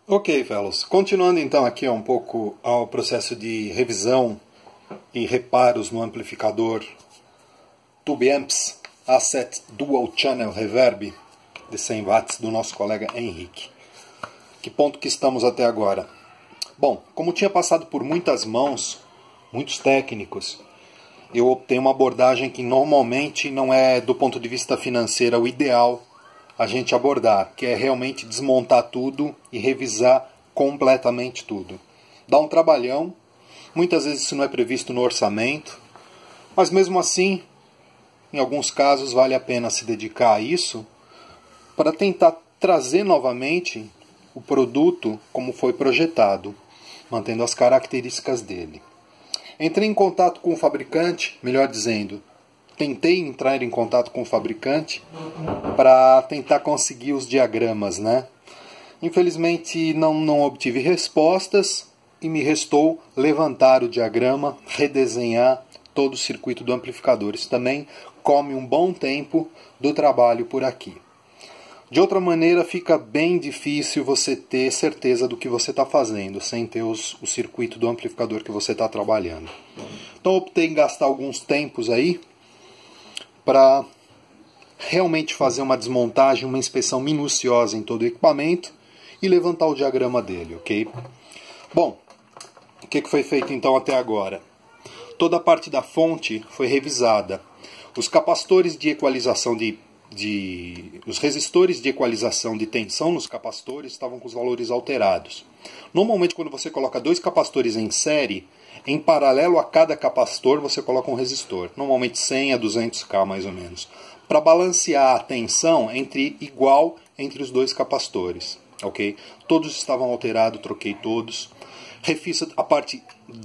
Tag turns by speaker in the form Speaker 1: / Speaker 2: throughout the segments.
Speaker 1: Ok, fellows. Continuando então aqui um pouco ao processo de revisão e reparos no amplificador TubeAmps Asset Dual Channel Reverb de 100 watts do nosso colega Henrique. Que ponto que estamos até agora? Bom, como tinha passado por muitas mãos, muitos técnicos, eu optei uma abordagem que normalmente não é, do ponto de vista financeiro, o ideal a gente abordar, que é realmente desmontar tudo e revisar completamente tudo. Dá um trabalhão, muitas vezes isso não é previsto no orçamento, mas mesmo assim, em alguns casos vale a pena se dedicar a isso para tentar trazer novamente o produto como foi projetado, mantendo as características dele. Entrei em contato com o fabricante, melhor dizendo, tentei entrar em contato com o fabricante para tentar conseguir os diagramas, né? Infelizmente não obtive respostas e me restou levantar o diagrama, redesenhar todo o circuito do amplificador. Isso também come um bom tempo do trabalho por aqui. De outra maneira, fica bem difícil você ter certeza do que você está fazendo, sem ter o circuito do amplificador que você está trabalhando. Então optei em gastar alguns tempos aí para realmente fazer uma desmontagem, uma inspeção minuciosa em todo o equipamento e levantar o diagrama dele, ok? Bom, o que foi feito então até agora? Toda a parte da fonte foi revisada. Os capacitores de equalização os resistores de equalização de tensão nos capacitores estavam com os valores alterados. Normalmente, quando você coloca dois capacitores em série, em paralelo a cada capacitor você coloca um resistor, normalmente 100 a 200K mais ou menos, para balancear a tensão igual entre os dois capacitores, ok? Todos estavam alterados, troquei todos. Refiz a parte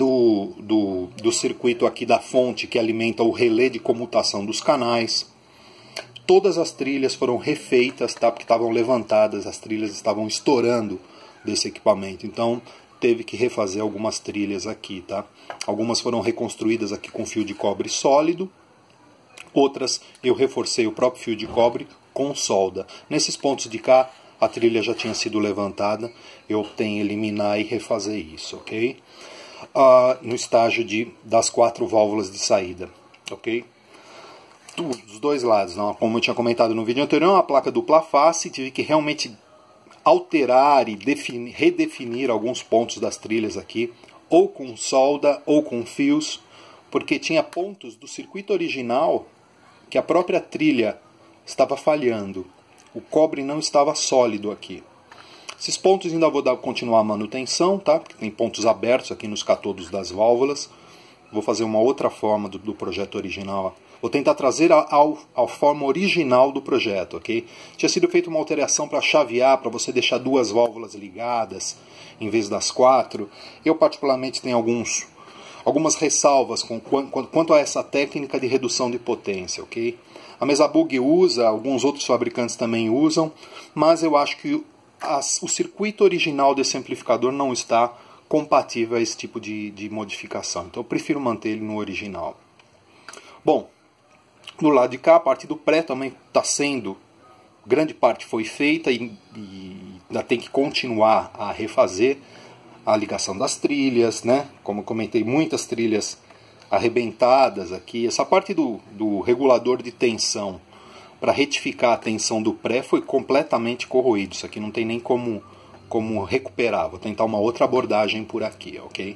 Speaker 1: do circuito aqui da fonte que alimenta o relé de comutação dos canais. Todas as trilhas foram refeitas, tá? Porque estavam levantadas, as trilhas estavam estourando desse equipamento. Então teve que refazer algumas trilhas aqui, tá? Algumas foram reconstruídas aqui com fio de cobre sólido. Outras eu reforcei o próprio fio de cobre com solda. Nesses pontos de cá a trilha já tinha sido levantada. Eu optei em eliminar e refazer isso, ok? No estágio das 4 válvulas de saída, ok? Dos dois lados, não? Como eu tinha comentado no vídeo anterior, uma placa dupla face, tive que realmente alterar e redefinir alguns pontos das trilhas aqui, ou com solda ou com fios, porque tinha pontos do circuito original que a própria trilha estava falhando. O cobre não estava sólido aqui. Esses pontos ainda vou continuar a manutenção, tá? Porque tem pontos abertos aqui nos catodos das válvulas. Vou fazer uma outra forma do projeto original. Vou tentar trazer a forma original do projeto, ok? Tinha sido feita uma alteração para chavear, para você deixar 2 válvulas ligadas em vez das 4. Eu particularmente tenho algumas ressalvas quanto a essa técnica de redução de potência, ok? A Mesabug usa, alguns outros fabricantes também usam, mas eu acho que o circuito original desse amplificador não está compatível a esse tipo de modificação. Então eu prefiro manter ele no original. Bom, do lado de cá, a parte do pré também está sendo, grande parte foi feita e ainda tem que continuar a refazer a ligação das trilhas, né? Como eu comentei, muitas trilhas arrebentadas aqui. Essa parte do regulador de tensão para retificar a tensão do pré foi completamente corroído. Isso aqui não tem nem como recuperar. Vou tentar uma outra abordagem por aqui, ok?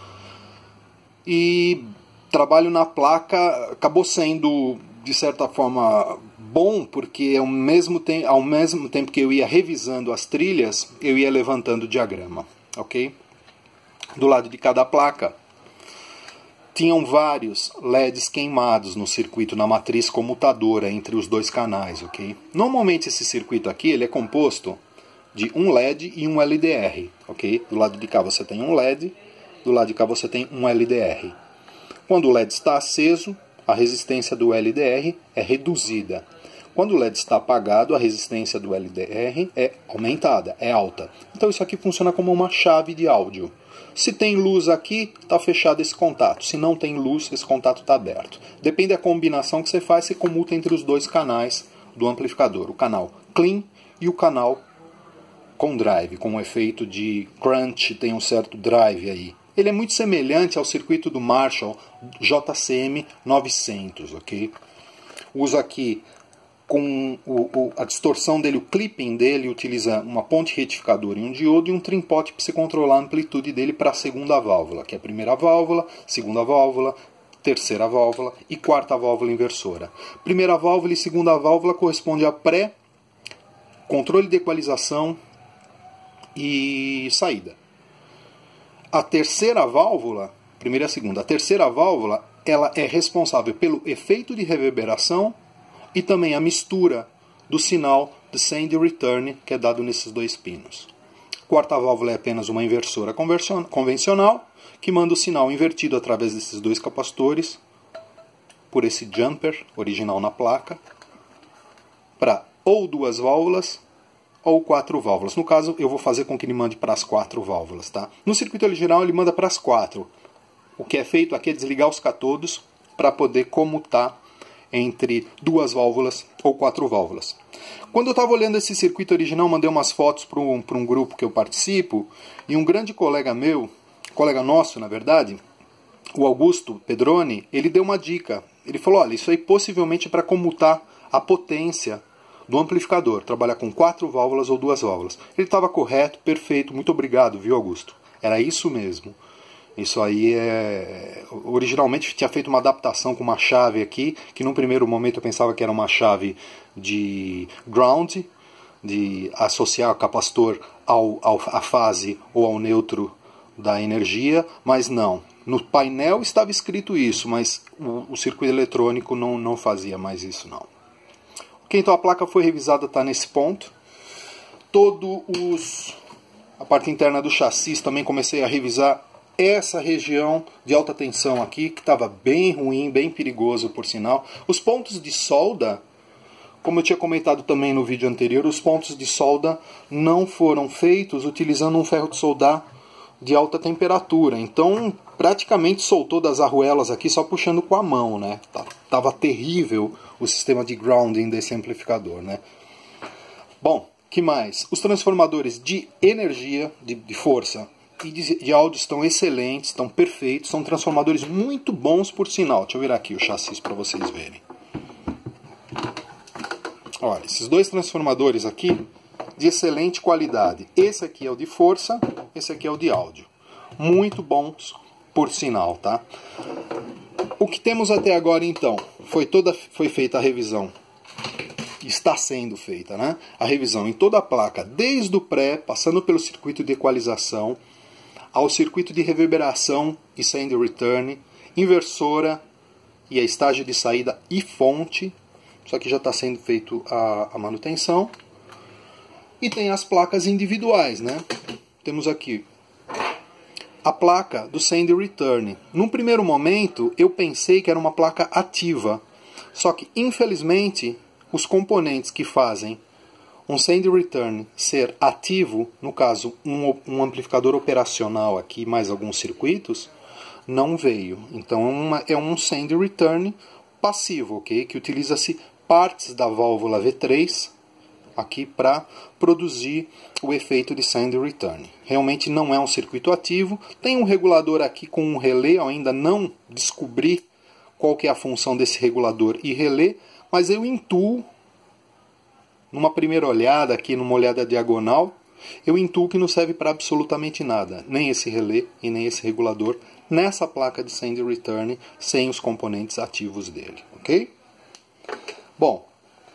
Speaker 1: E trabalho na placa acabou sendo, de certa forma, bom, porque ao mesmo tempo que eu ia revisando as trilhas, eu ia levantando o diagrama, ok? Do lado de cada placa, tinham vários LEDs queimados no circuito, na matriz comutadora entre os dois canais, ok? Normalmente esse circuito aqui ele é composto de um LED e um LDR, ok? Do lado de cá você tem um LED, do lado de cá você tem um LDR. Quando o LED está aceso, a resistência do LDR é reduzida. Quando o LED está apagado, a resistência do LDR é aumentada, é alta. Então isso aqui funciona como uma chave de áudio. Se tem luz aqui, está fechado esse contato. Se não tem luz, esse contato está aberto. Depende da combinação que você faz, você comuta entre os dois canais do amplificador. O canal clean e o canal com drive, com um efeito de crunch, tem um certo drive aí. Ele é muito semelhante ao circuito do Marshall JCM 900, ok? Uso aqui com a distorção dele, o clipping dele, utiliza uma ponte retificadora e um diodo e um trim-pot para você controlar a amplitude dele para a segunda válvula, que é a primeira válvula, segunda válvula, terceira válvula e quarta válvula inversora. Primeira válvula e segunda válvula corresponde a pré, controle de equalização e saída. A terceira válvula, primeira e a segunda, a terceira válvula, ela é responsável pelo efeito de reverberação e também a mistura do sinal de send e return, que é dado nesses dois pinos. A quarta válvula é apenas uma inversora convencional, que manda o sinal invertido através desses dois capacitores, por esse jumper original na placa, para ou duas válvulas ou quatro válvulas. No caso, eu vou fazer com que ele mande para as quatro válvulas. Tá? No circuito original, ele manda para as quatro. O que é feito aqui é desligar os catodos para poder comutar entre duas válvulas ou quatro válvulas. Quando eu estava olhando esse circuito original, mandei umas fotos para um grupo que eu participo, e um grande colega meu, colega nosso, na verdade, o Augusto Pedroni, ele deu uma dica. Ele falou, olha, isso aí possivelmente é para comutar a potência do amplificador, trabalhar com quatro válvulas ou duas válvulas. Ele estava correto, perfeito, muito obrigado, viu, Augusto? Era isso mesmo. Isso aí originalmente tinha feito uma adaptação com uma chave aqui, que num primeiro momento eu pensava que era uma chave de ground, de associar o capacitor à fase ou ao neutro da energia, mas não. No painel estava escrito isso, mas o circuito eletrônico não fazia mais isso, não. Ok, então a placa foi revisada, está nesse ponto. A parte interna do chassi também comecei a revisar essa região de alta tensão aqui, que estava bem ruim, bem perigoso por sinal. Os pontos de solda, como eu tinha comentado também no vídeo anterior, os pontos de solda não foram feitos utilizando um ferro de soldar de alta temperatura. Então praticamente soltou das arruelas aqui só puxando com a mão, né? Tava terrível o sistema de grounding desse amplificador, né? Bom, que mais? Os transformadores de energia, de força e de áudio estão excelentes, estão perfeitos, são transformadores muito bons por sinal. Deixa eu virar aqui o chassi para vocês verem. Olha, esses dois transformadores aqui de excelente qualidade. Esse aqui é o de força, esse aqui é o de áudio. Muito bons por sinal, tá? O que temos até agora então? Foi feita a revisão. Está sendo feita, né? A revisão em toda a placa, desde o pré, passando pelo circuito de equalização, ao circuito de reverberação e send e return, inversora e a estágio de saída e fonte. Isso aqui já está sendo feito a manutenção. E tem as placas individuais, né? Temos aqui a placa do send e return. Num primeiro momento, eu pensei que era uma placa ativa. Só que, infelizmente, os componentes que fazem um send e return ser ativo, no caso, um amplificador operacional aqui, mais alguns circuitos, não veio. Então, é um send e return passivo, ok? Que utiliza-se partes da válvula V3 aqui para produzir o efeito de send e return. Realmente não é um circuito ativo. Tem um regulador aqui com um relé, eu ainda não descobri qual que é a função desse regulador e relé, mas eu intuo, numa primeira olhada aqui, numa olhada diagonal, eu intuo que não serve para absolutamente nada, nem esse relé e nem esse regulador, nessa placa de send e return, sem os componentes ativos dele, ok? Bom,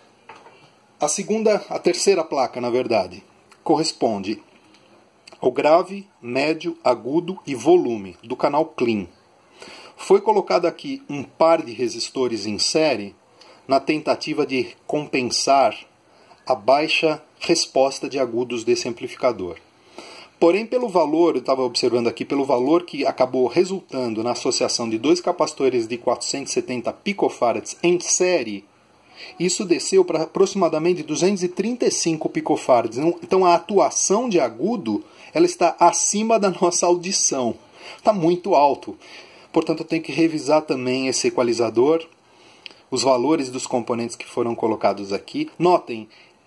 Speaker 1: a terceira placa, na verdade, corresponde ao grave, médio, agudo e volume do canal clean. Foi colocado aqui um par de resistores em série na tentativa de compensar a baixa resposta de agudos desse amplificador. Porém, pelo valor, eu estava observando aqui, pelo valor que acabou resultando na associação de dois capacitores de 470 picofarads em série, isso desceu para aproximadamente 235 picofarads. Então a atuação de agudo ela está acima da nossa audição. Está muito alto. Portanto, eu tenho que revisar também esse equalizador, os valores dos componentes que foram colocados aqui. Notem,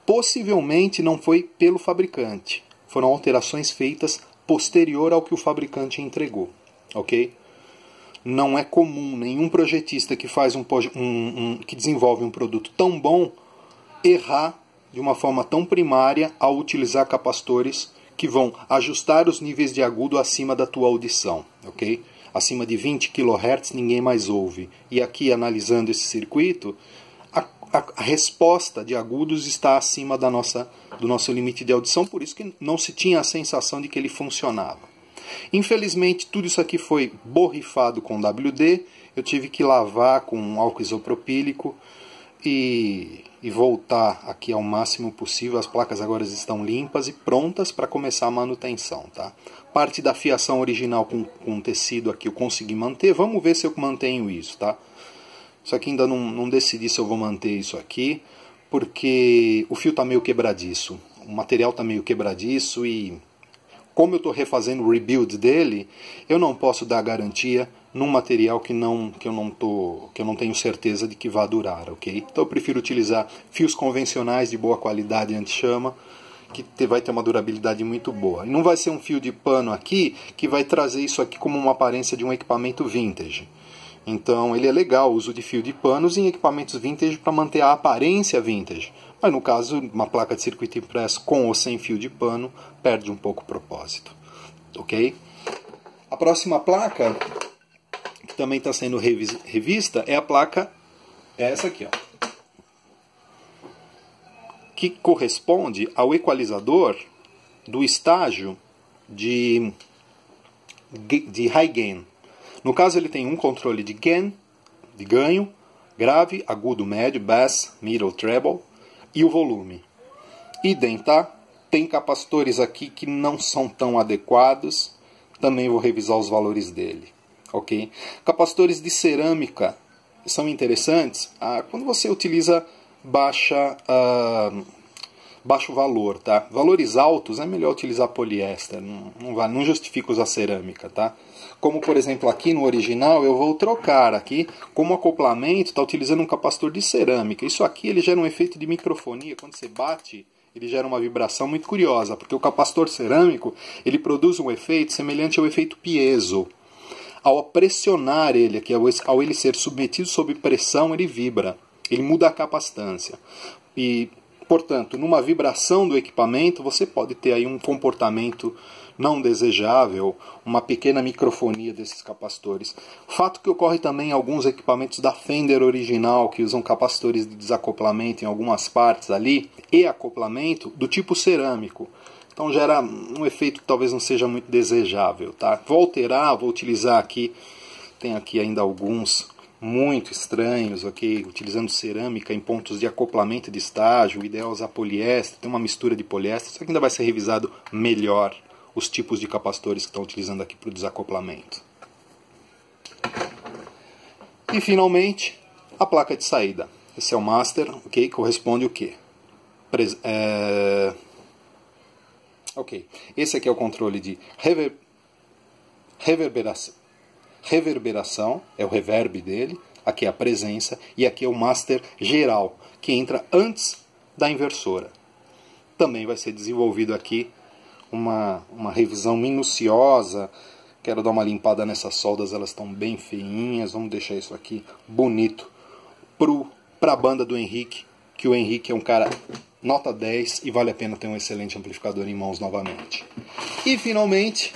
Speaker 1: Possivelmente não foi pelo fabricante. Foram alterações feitas posterior ao que o fabricante entregou. Ok? Não é comum nenhum projetista que faz que desenvolve um produto tão bom errar de uma forma tão primária ao utilizar capacitores que vão ajustar os níveis de agudo acima da tua audição, ok? Acima de 20 kHz ninguém mais ouve. E aqui, analisando esse circuito, a resposta de agudos está acima do nosso limite de audição, por isso que não se tinha a sensação de que ele funcionava. Infelizmente, tudo isso aqui foi borrifado com WD, eu tive que lavar com álcool isopropílico e voltar aqui ao máximo possível. As placas agora estão limpas e prontas para começar a manutenção. Tá? Parte da fiação original com tecido aqui eu consegui manter, vamos ver se eu mantenho isso. Tá? Só que ainda não decidi se eu vou manter isso aqui, porque o fio está meio quebradiço, o material está meio quebradiço e como eu estou refazendo o rebuild dele, eu não posso dar garantia num material que eu não tenho certeza de que vai durar, ok? Então eu prefiro utilizar fios convencionais de boa qualidade anti-chama, que vai ter uma durabilidade muito boa. E não vai ser um fio de pano aqui que vai trazer isso aqui como uma aparência de um equipamento vintage. Então ele é legal o uso de fio de panos em equipamentos vintage para manter a aparência vintage. Mas no caso, uma placa de circuito impresso com ou sem fio de pano perde um pouco o propósito. Ok? A próxima placa, que também está sendo revista, é a placa, essa aqui, ó, que corresponde ao equalizador do estágio de high gain. No caso, ele tem um controle de gain, de ganho, grave, agudo, médio, bass, middle, treble, e o volume. Idem, tá? Tem capacitores aqui que não são tão adequados. Também vou revisar os valores dele. Ok? Capacitores de cerâmica são interessantes quando você utiliza baixo valor, tá? Valores altos é melhor utilizar poliéster. Não justifica usar cerâmica, tá? Como, por exemplo, aqui no original, eu vou trocar aqui, como acoplamento, está utilizando um capacitor de cerâmica. Isso aqui ele gera um efeito de microfonia. Quando você bate, ele gera uma vibração muito curiosa, porque o capacitor cerâmico ele produz um efeito semelhante ao efeito piezo. Ao pressionar ele, ao ele ser submetido sob pressão, ele vibra. Ele muda a capacitância. E, portanto, numa vibração do equipamento, você pode ter aí um comportamento não desejável, uma pequena microfonia desses capacitores. Fato que ocorre também em alguns equipamentos da Fender original, que usam capacitores de desacoplamento em algumas partes ali, e acoplamento do tipo cerâmico. Então gera um efeito que talvez não seja muito desejável. Tá? Vou alterar, vou utilizar aqui, tem aqui ainda alguns muito estranhos, ok? Utilizando cerâmica em pontos de acoplamento de estágio, o ideal é usar poliéster, tem uma mistura de poliéster, só que ainda vai ser revisado melhor os tipos de capacitores que estão utilizando aqui para o desacoplamento. E finalmente, a placa de saída. Esse é o master, ok? Corresponde o quê? Ok. Esse aqui é o controle de reverberação, é o reverb dele. Aqui é a presença e aqui é o master geral, que entra antes da inversora. Também vai ser desenvolvido aqui uma revisão minuciosa. Quero dar uma limpada nessas soldas, elas estão bem feinhas. Vamos deixar isso aqui bonito para a banda do Henrique, que o Henrique é um cara nota 10 e vale a pena ter um excelente amplificador em mãos novamente. E finalmente,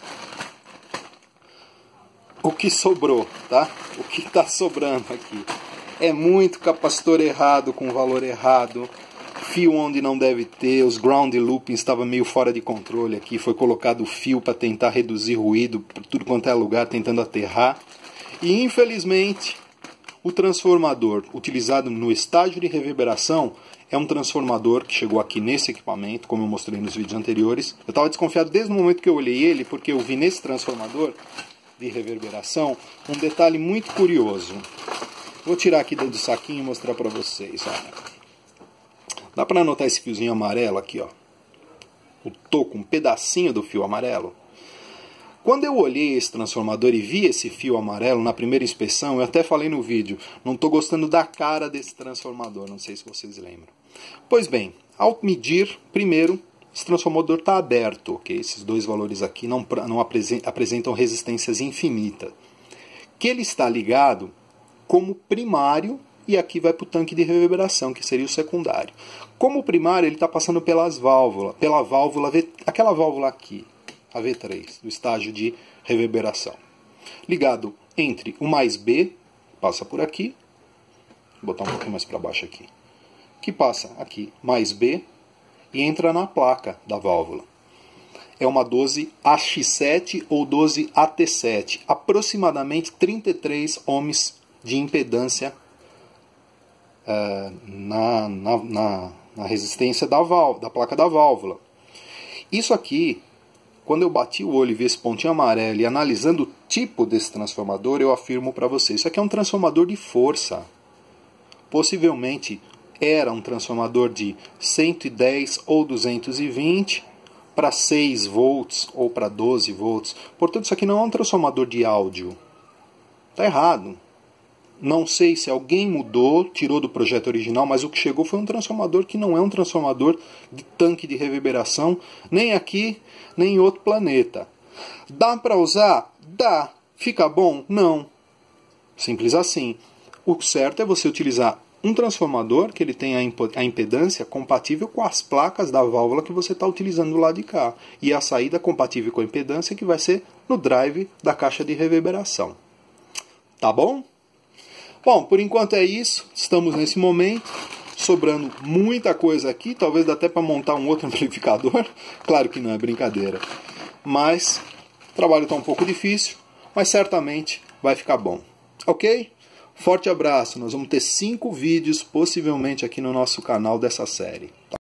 Speaker 1: o que sobrou, tá? O que está sobrando aqui é muito capacitor errado com valor errado, fio onde não deve ter, os ground looping estava meio fora de controle aqui, foi colocado o fio para tentar reduzir ruído por tudo quanto é lugar, tentando aterrar. E infelizmente, o transformador utilizado no estágio de reverberação é um transformador que chegou aqui nesse equipamento, como eu mostrei nos vídeos anteriores. Eu estava desconfiado desde o momento que eu olhei ele, porque eu vi nesse transformador de reverberação um detalhe muito curioso. Vou tirar aqui do saquinho e mostrar para vocês. Olha. Dá para notar esse fiozinho amarelo aqui, ó. O toco, um pedacinho do fio amarelo. Quando eu olhei esse transformador e vi esse fio amarelo na primeira inspeção, eu até falei no vídeo, não estou gostando da cara desse transformador, não sei se vocês lembram. Pois bem, ao medir, primeiro, esse transformador está aberto, ok? Esses dois valores aqui não apresentam resistências infinitas. Que ele está ligado como primário, e aqui vai para o tanque de reverberação, que seria o secundário. Como primário, ele está passando pela válvula, aquela válvula aqui, a V3, do estágio de reverberação. Ligado entre o mais B, passa por aqui, vou botar um pouquinho mais para baixo aqui, que passa aqui, mais B, e entra na placa da válvula. É uma 12AX7 ou 12AT7, aproximadamente 33 ohms de impedância na resistência da placa da válvula. Isso aqui, quando eu bati o olho e vi esse pontinho amarelo e analisando o tipo desse transformador, eu afirmo para vocês, isso aqui é um transformador de força. Possivelmente era um transformador de 110 ou 220 para 6 volts ou para 12 volts. Portanto, isso aqui não é um transformador de áudio. Está errado. Não sei se alguém mudou, tirou do projeto original, mas o que chegou foi um transformador que não é um transformador de tanque de reverberação, nem aqui, nem em outro planeta. Dá para usar? Dá. Fica bom? Não. Simples assim. O certo é você utilizar um transformador que ele tenha a impedância compatível com as placas da válvula que você está utilizando do lado de cá. E a saída compatível com a impedância que vai ser no drive da caixa de reverberação. Tá bom? Bom, por enquanto é isso. Estamos nesse momento. Sobrando muita coisa aqui. Talvez dá até para montar um outro amplificador. Claro que não é brincadeira. Mas o trabalho está um pouco difícil. Mas certamente vai ficar bom. Ok? Forte abraço. Nós vamos ter 5 vídeos possivelmente aqui no nosso canal dessa série.